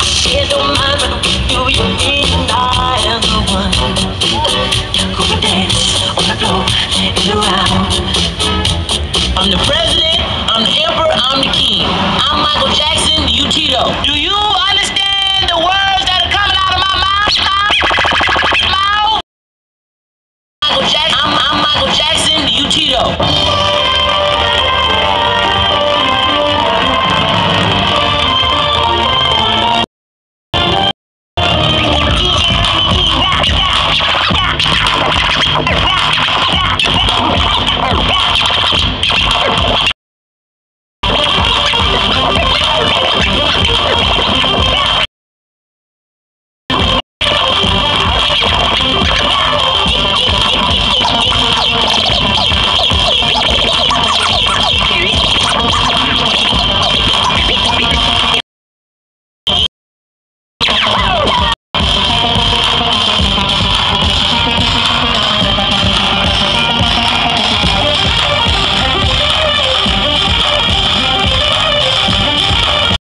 It don't matter who you and I am the one who can dance on the floor and around. I'm the president, I'm the emperor, I'm the king. I'm Michael Jackson, you Tito. Do you understand?